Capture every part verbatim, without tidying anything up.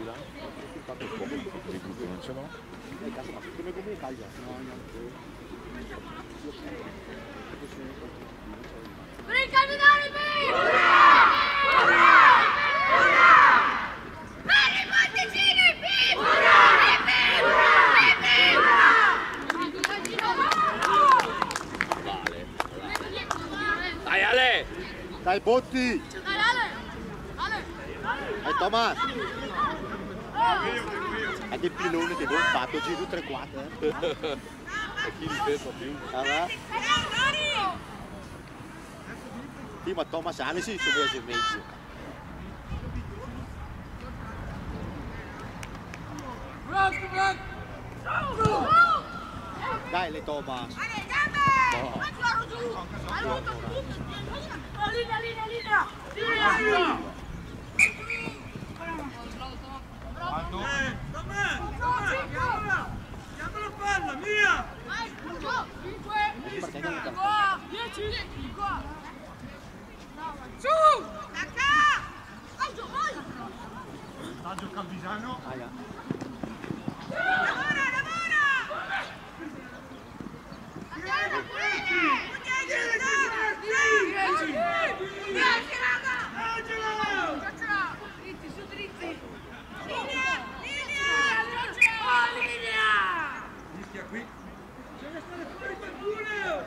là? Non ce l'ho? Eh, cazzo, ma come come taglia? No, niente. Per il camminare, per! Per i monticini, Pip! Vale. Dai Ale! Dai Botti! Dai Ale! Ale! Dai Thomas! È che pilone che buon fatto, giro tre quattro. E chi li pensa più? Ah, va? Sì, ma Thomas anni si sono mesi meglio. Dai le Thomas! No. Linea, linea, linea! Linea! Alto. Eh, Tomè, Tomè, chiamala! Chiama la palla, mia! dieci! Su! Attacca! Taggio Calvisano. Ah, ja. Lavora, lavora! Dritti, su dritti! Linea! Linea! Linea! Mischia qui. Deve stare fuori qualcuno!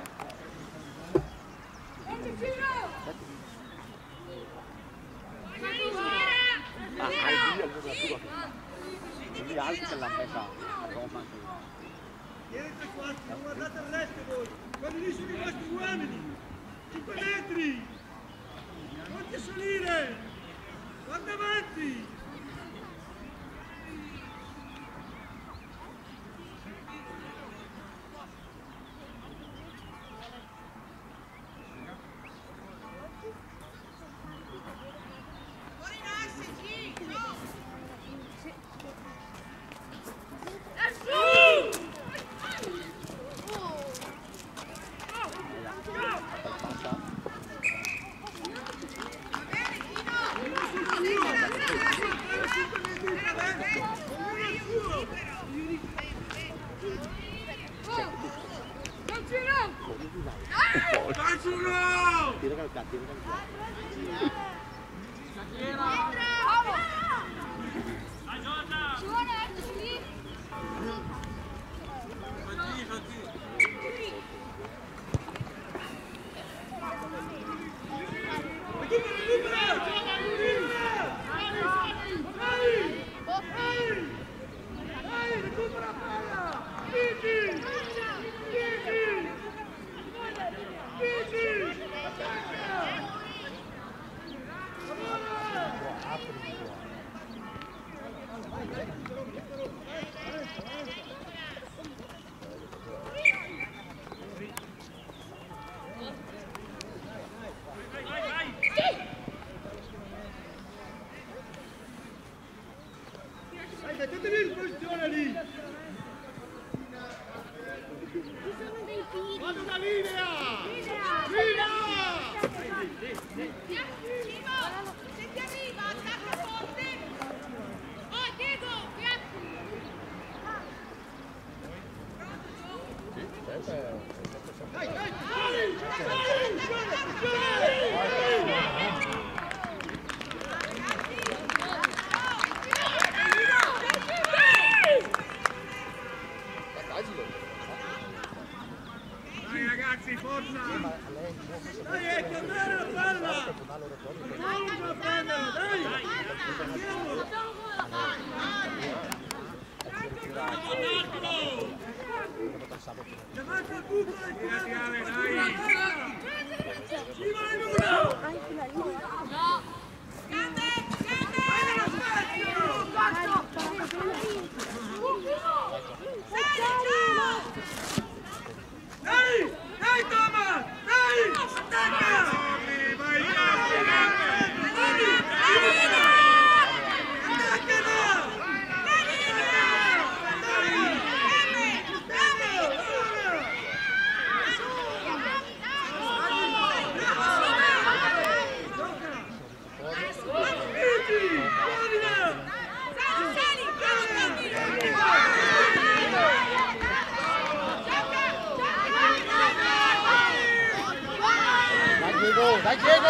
Ah, hai via il giocatore. Quindi altri che l'hanno messa a Roma. Vieni tre quarti, non guardate all'est voi! Quelli lì sono i vostri uomini! cinque metri! Non ti salire! Guarda avanti!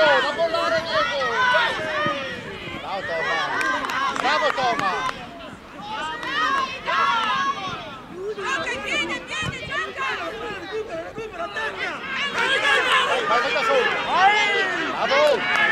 non mollare Diego! Bravo Toma! Bravo Toma! Gioca, tieni, tieni, gioca! Recupera, recupera, attacca! Vai, vai da solo! Bravo!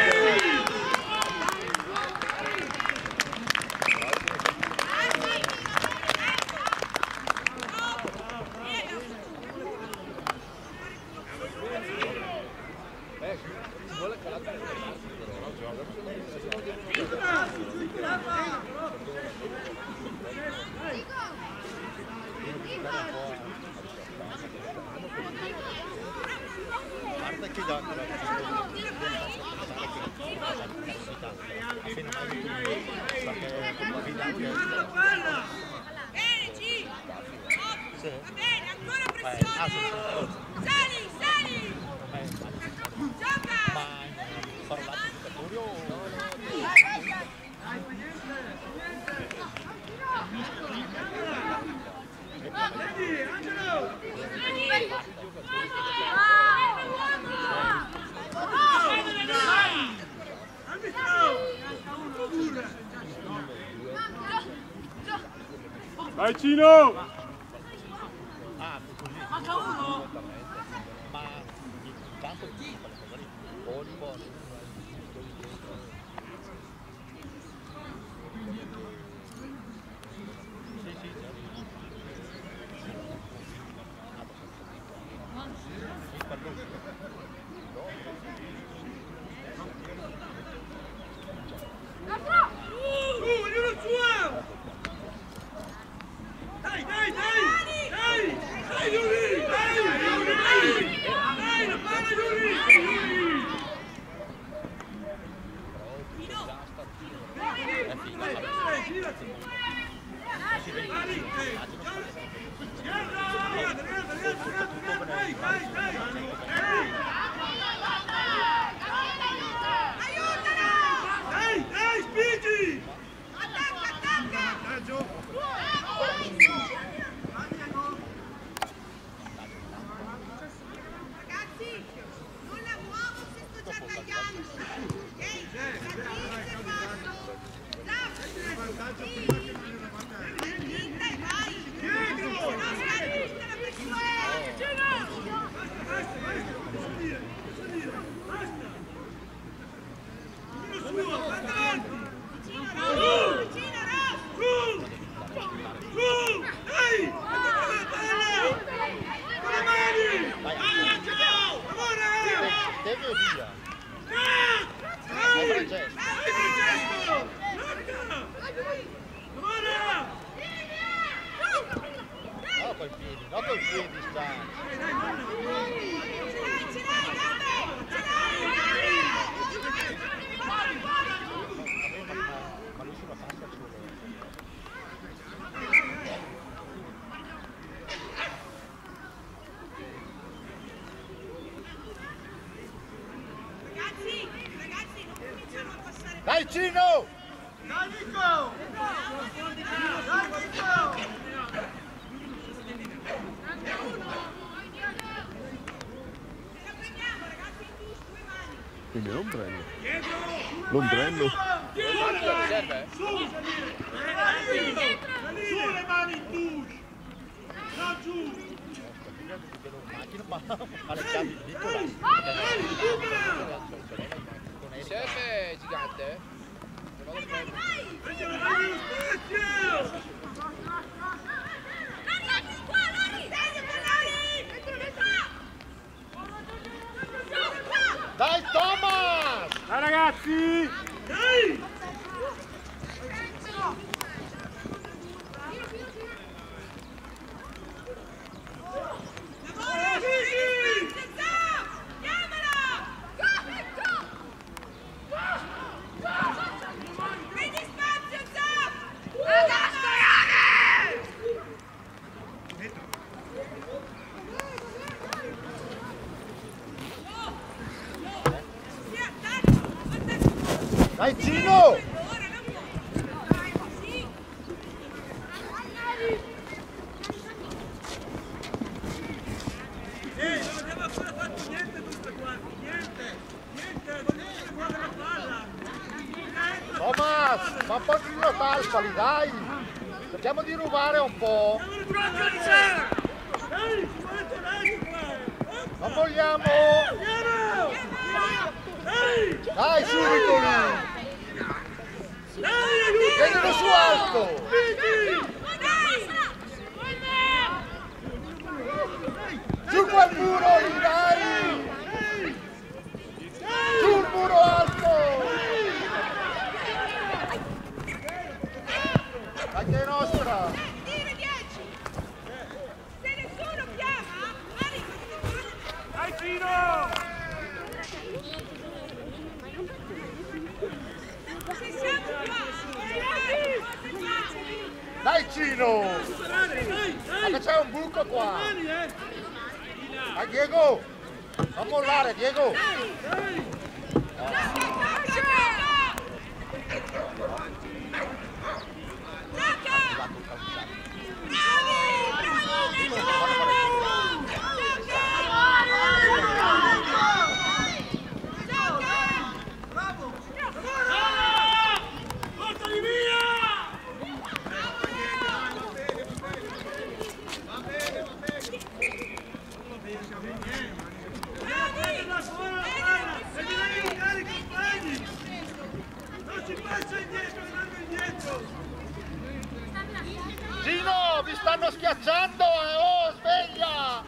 Bene, G! Va bene, ancora pressione! Sali, sali! Gioca! Vedi, Angelo! Vai Cino! Ah, così. Manca uno! Ma tanto magari buoni buoni. Sì, sì, Su, ognuno suo! Dai, dai, dai! Dai! Dai, Yuri! Dai, Yuri! Dai! Dai, la palla, Yuri! Yuri! Dai, girati! Dai, eh, Rialza, rialza, rialza, rialza, rialza, dai, dai, dai! Dai! Dai, dai, spingi! Attacca, attacca! Vantaggio! Ragazzi, non la muovo se sto già tagliando! Ehi, ragazzi, fatto! Vantaggio prima che non è una vantaggio! Spinta e vai! Diego! Se no scarichi tutta la pressione! Gino! Basta, basta, basta, non posso dire, non posso dire, basta! Ognuno suo, guarda avanti! Vicino Rosso! Vicino Rosso! Su! Su! Dai! Andiamo alla palla! Con le mani! Dai, Angelo! Lavora! devi o via? Dai! Dai! Francesco. Dai, Francesco! Larga! Lavora! No, col piedi, no col piedi sta. Dai, dai, guarda! Ce l'hai, ce l'hai, Gabe! Ce l'hai, Ma lui sulla pasta ci vuole. Ragazzi, ragazzi, non cominciamo a passare... Dai Cino! Dai, Nico! Dai, Nico! Ce la prendiamo, ragazzi, in touche, due mani! Quindi l'ombrello. Dietro! L'ombrello. Dietro! Su! Salire! Su le mani in touche! No, giù! Macchina ma ma le chiavi piccole. Dai, recupera! Serve gigante? Vai, vai, vai! Angelo, dai lo spazio! Lari, ecco qua, Lari! Dai, Lari! Dentro, dentro! Gioca! Dai Thomas! Dai ragazzi! Dai! Lavora! Gigi! Chiamala! Prendi spazio, Zap! Adesso, Lari! Sì, attacco! Attacco! Dai Cino! Ora, non può! Sì! Eh, non abbiamo ancora fatto niente tutte quanti, niente! Niente! Thomas, ma un po' più talpali, dai! Cerchiamo di rubare un po'! Non vogliamo! Dai, subito lì! Tienilo su alto! Giù quel muro lì, dai! Giù il muro alto! La che è nostra! Se nessuno chiama, Dai Pino! se siamo qua, Dai Cino! Dai, Ma dai! che c'è un buco qua! Mani, eh! Dai Diego! Non mollare Diego! Dai! Portali via! La scuola buona! E mi devi aiutare i compagni! Non si passa indietro, andando indietro! Gino, vi stanno schiacciando! Eh. Oh, sveglia!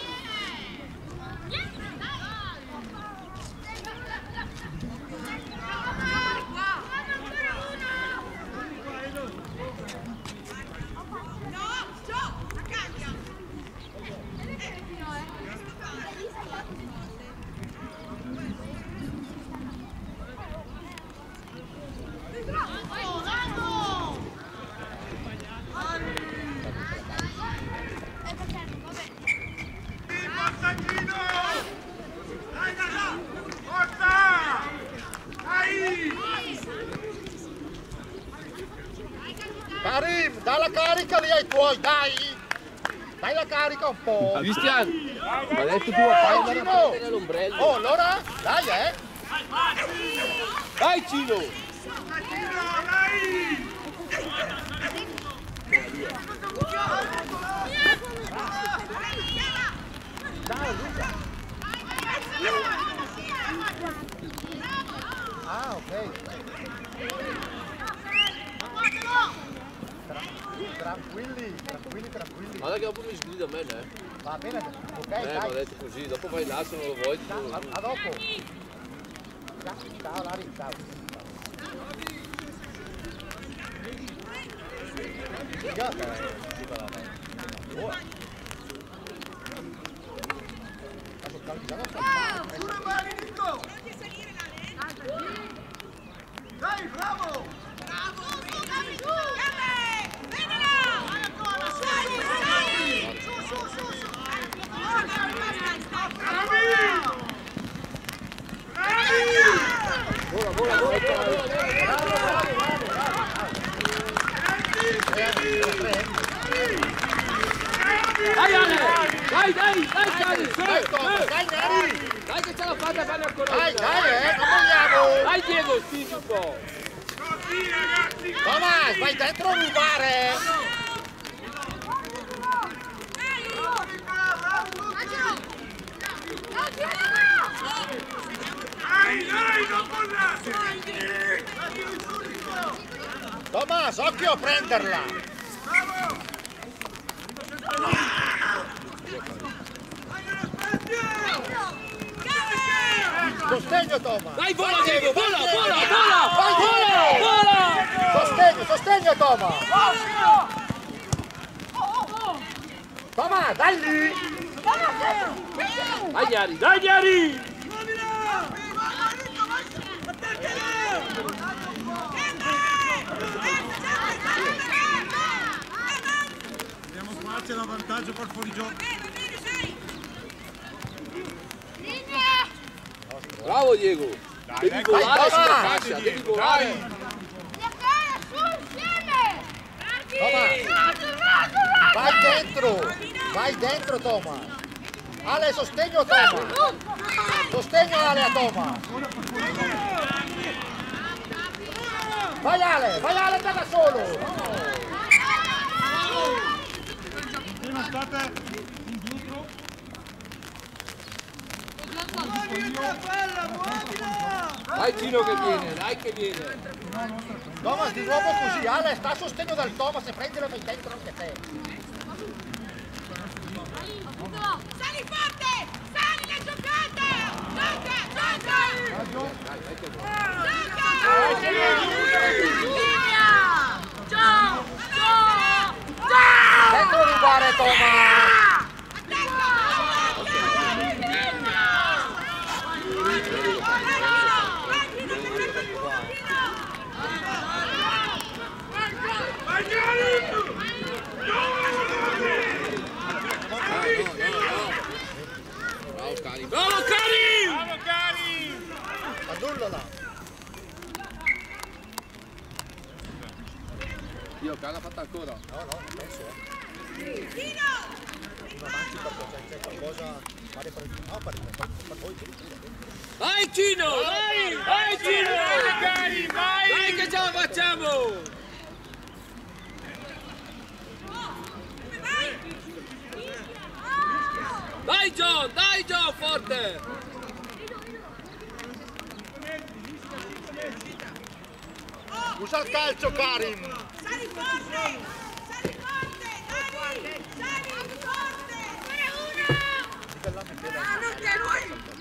Forza Gino! Dai, dai, dai! Forza! Dai! Karim, dai la carica lì ai tuoi, dai! Dai la carica un po'! Cristian, ma hai detto tu a Dai fare Cino! nell'ombrello. Oh, allora? Dai, eh! Dai Cino! Gino, dai! Dai, Luca! Ah, ok! Tranquilli, tranquilli, tranquilli! Guarda che dopo mi sgrida a me, eh? Va bene, ok, Eh, mi ha dai! detto così, dopo vai là se non lo vuoi. A, a, a dopo! Ciao, Lari, ciao! Figa, ora! Sulle mani, Nico! Dai, bravo! Vola, vola, vola! Dai Ale! Dai, dai, dai Cani! Su, Dai, su! Thomas, dai, Neri! Dai che ce la fate a fare ancora Dai, una! dai, eh, non vogliamo! Dai Diego, spingi un po'! Così, ragazzi! Thomas, vai dentro a rubare! Dai, dai, non mollate! Thomas, occhio a prenderla! Bravo! Sostegno, Thomas! Dai, vola Diego, vola, vola, vola! Vai, Vola! Vola! Sostegno, sostegno, Thomas! Thomas, dai lì! Dai Iari, dai Iari! Andiamo qua, c'è l'avvantaggio per fuorigioco. Bravo Diego! Devi volare sulla fascia, devi volare! Thomas! Vai dentro! Vai dentro, Thomas! Ale, sostegno, Thomas! Sostegno Ale a Thomas! Vai Ale, vai Ale da solo! Non state indietro. Dai Gino che viene, dai che viene. Thomas di nuovo così, Ale sta a sostegno del Thomas e prendi la fai dentro anche te. Sali forte! Sali le giocate! Gioca! Gioca! Gioca! Ciao! Ciao! Dentro rubare Thomas! Bravo Cari! Bravo Cari! Annullala! Io Cari ha fatto ancora. No, no, non penso, eh. Tino! Non avanti perché c'è qualcosa fare per il no, per, per, per voi. Vai Gino! Vai! Vai Gino! Cari, vai! Dai che ce la facciamo! Dai John! Dai John forte! Usa il calcio Karim! Sali forte! Sali forte! Dai! Sali forte! Ancora uno! Ah, non che lui!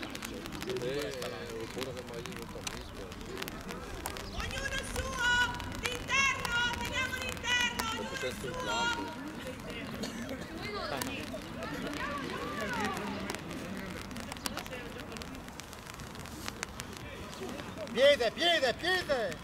Ognuno il suo! L'interno! Teniamo l'interno! Ognuno il suo! Piede, piede, piede!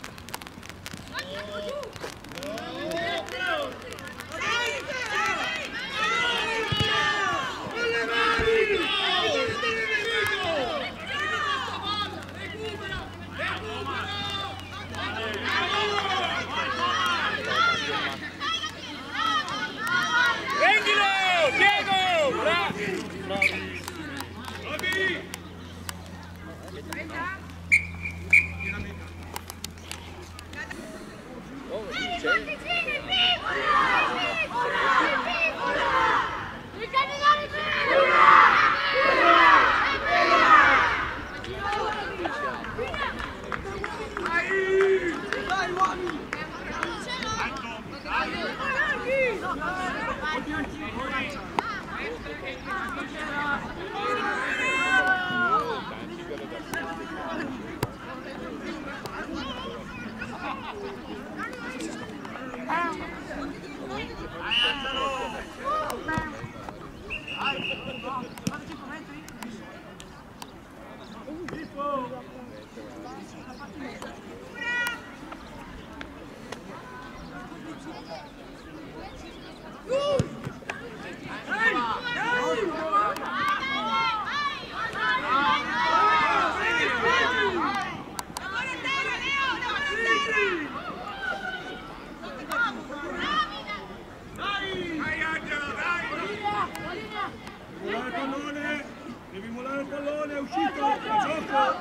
Prendilo! Diego! Bravi! Bravi! Devi molare il pallone, è uscito, gioco!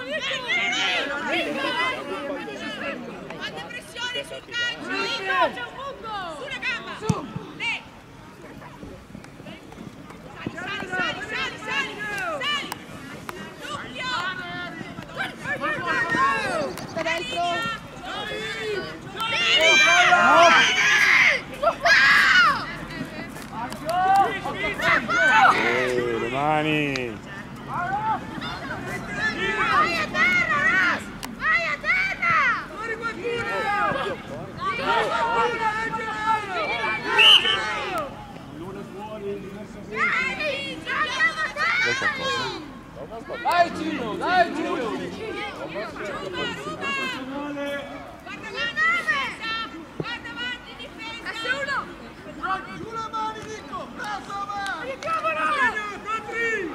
Fate pressione sul calcio! Dani! Vai a terra, Ras! Vai a terra! Fuori qualcuno! Dai Cino, dai Cino! Guarda avanti, difesa! Nessuno! Giù la mano, Nico! Bravo, avanti! Aiutiamolo! Contri!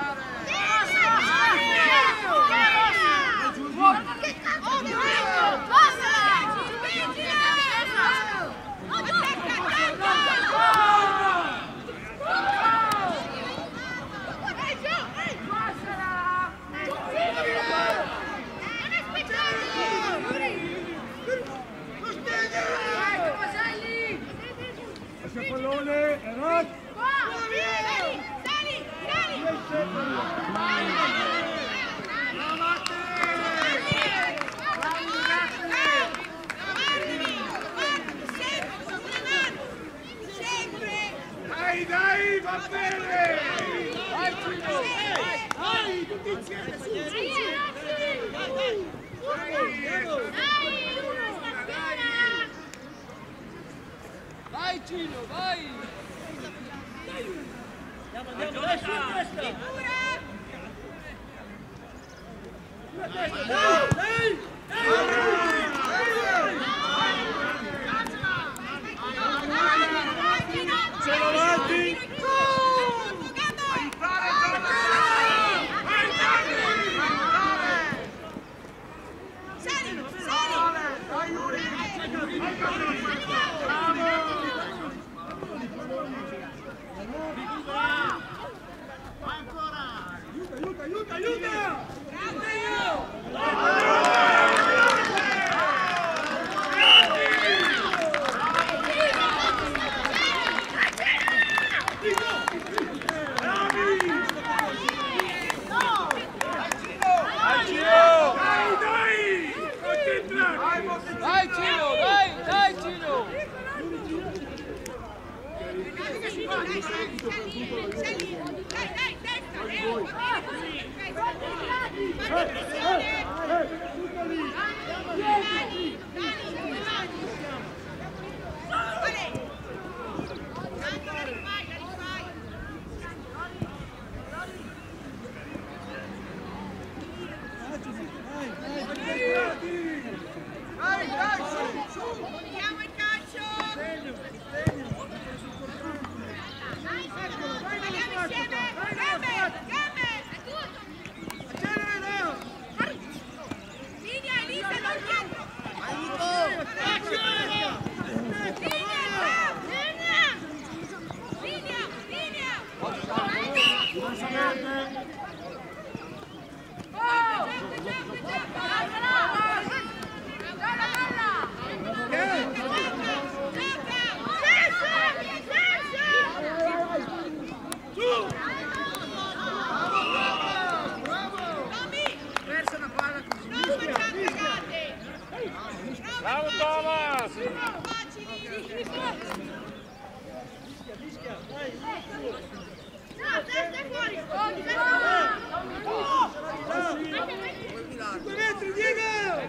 Che cazzo di bello! Passala! Vigila! Attacca, attacca! Ehi, giù! Ehi! Passala! Non aspettare! Dai, come sei lì? Lascia il pallone, Erat! Sali! Sali! Sali! Dai, dai, va bene! Dai Cino! Dai, tutti insieme, su, su, Dai Cino, vai! Andiamo, andiamo, dai, su, testa! Dai, dai! Sono avanti! Aiuta, aiuta, aiuta! Dai Cino, dai, dai Cino! Andiamo in calcio! Andiamo insieme! Gambe! Gambe! Linea, Elisa, non dietro! Linea! Linea! Linea! Bravo Thomas! cinque metri, Diego!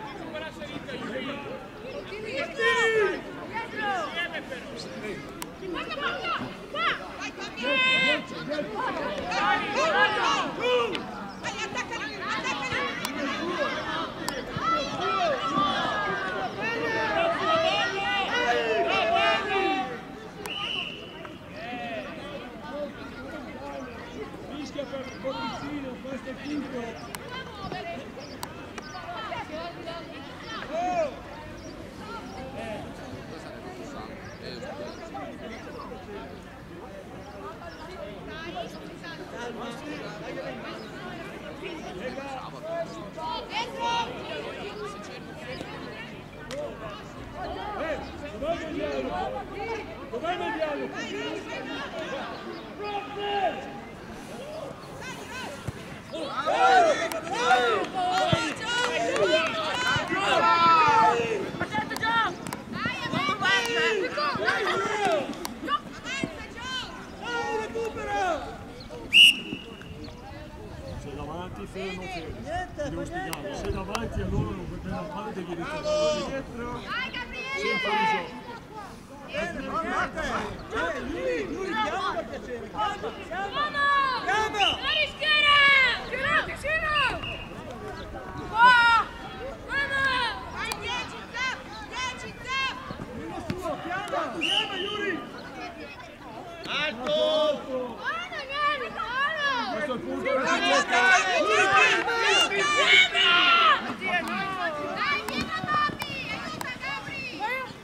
Fischia per Corpicino, questo è tutto. Dov'è il dialogo? Dov'è il dialogo? davanti se non si devo spiegare, se davanti a loro non potete fare devi ritornare dietro. Sempre di gioco. Yuri, Yuri, chiama per piacere. Chiama, chiama. Chiama. Non rischiare. Tira, vicino. Qua. Vamos. Vai, dieci, zap. dieci, zap. Uno suo, chiama, chiama Yuri. Alto! Buono, Gianni, buono. Questo è il punto. Dai, dietro, Bobby. Aiuta, Gabri.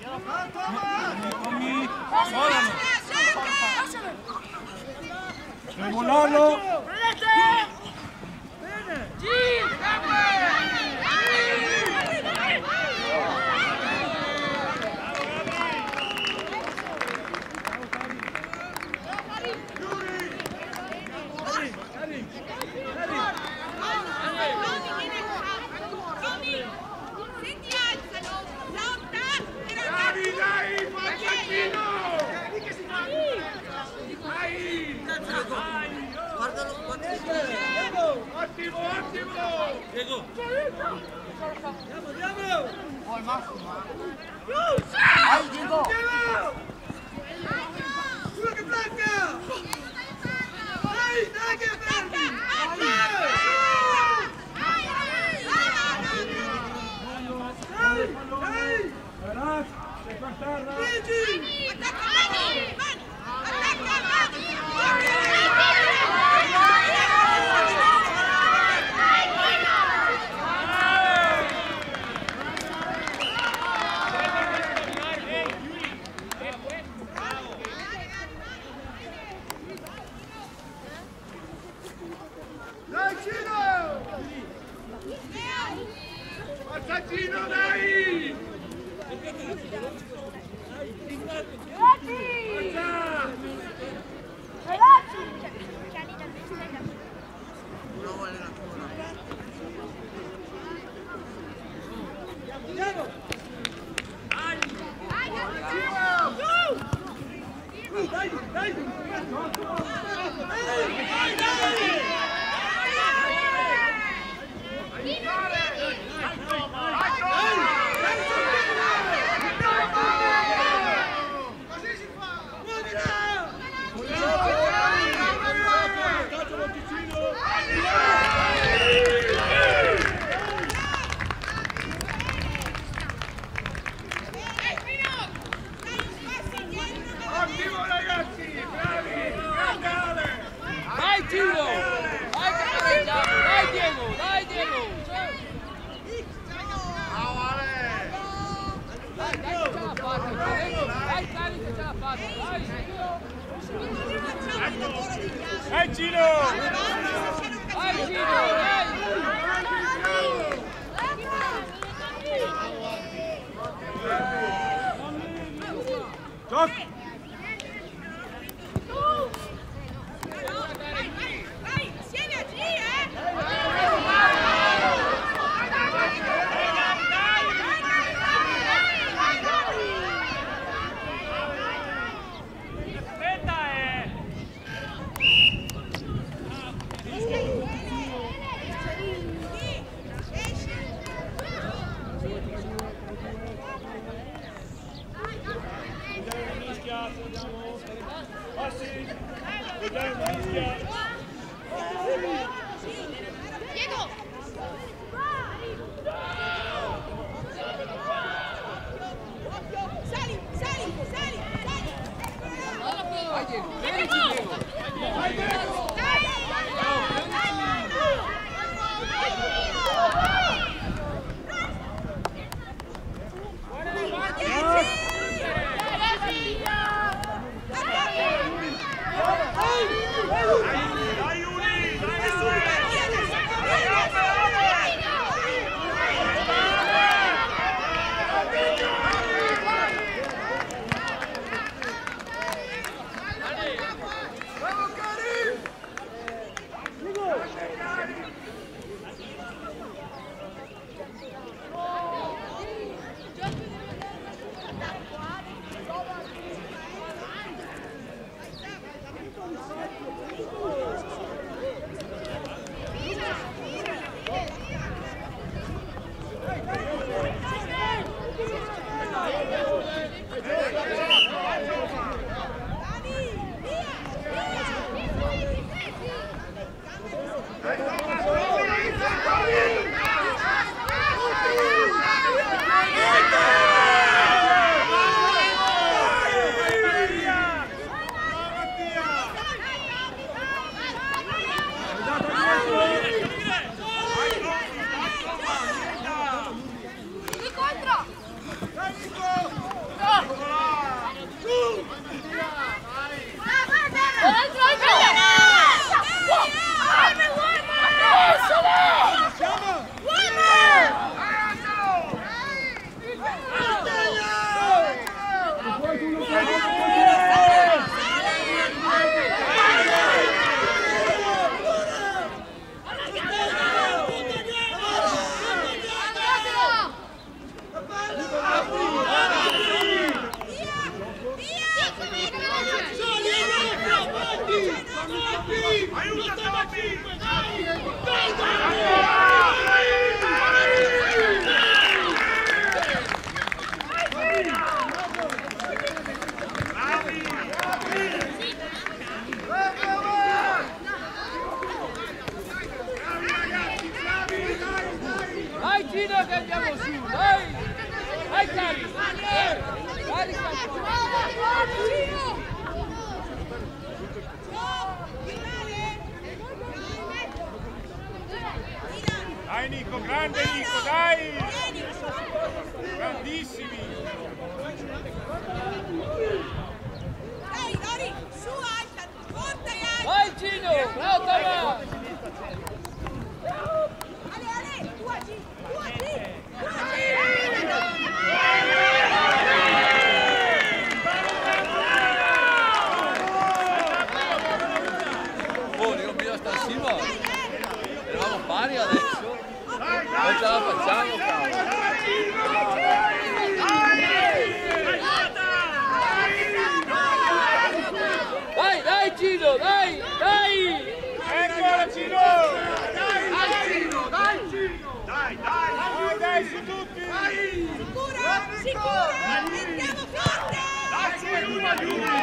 Devo Lollo. Ottimo, ottimo! Diego! Andiamo, andiamo! Oh, il massimo! Vai, Diego! Sulla che placca! Dai, dai che fermi! Dai, dai! Relax, sei per terra! Luigi! Attacca, Mani! Attacca, Mani! Dai Cino! Forza Cino, dai! Nuovo allenatore. Andiamo! Dai, dai! Dai, dai! Così si fa! Ottimo ragazzi, bravi! Grande! Vai Tino! Vai Capareggiato! Dai Diego! Dai Diego! Ciao Ale! Dai, dai che ce l'ha fatta! Dai cari che ce l'ha fatta! Dai! Dai Cino! Vai Tino! Dai! Giochi! Vai, insieme a G, eh! Aspetta eh! Diego! Sali, sali, sali, sali! Vai Diego! Vieni Diego! Vai, Diego! Dai! Dai! Aiuta Tommy! Dai Gino che andiamo su, dai! Dai cari! Carica! Dai Nico, grande Nico, dai! Grandissimi! Dai Dori, su alta, forte e alta! Vai Gino, bravo Tomà! Ale, Ale, tu aggi, tu aggi, tu aggi! Oh, non bisogna stare Simo! Eravamo pari adesso! Non ce la facciamo, cavolo! Dai, dai Gino, dai, dai! Eccola Gino! Dai, dai Gino, dai Gino! Dai, dai! Dai, dai, su tutti! Sicura, sicura! Andiamo forte! Dai, Gino, aiuta!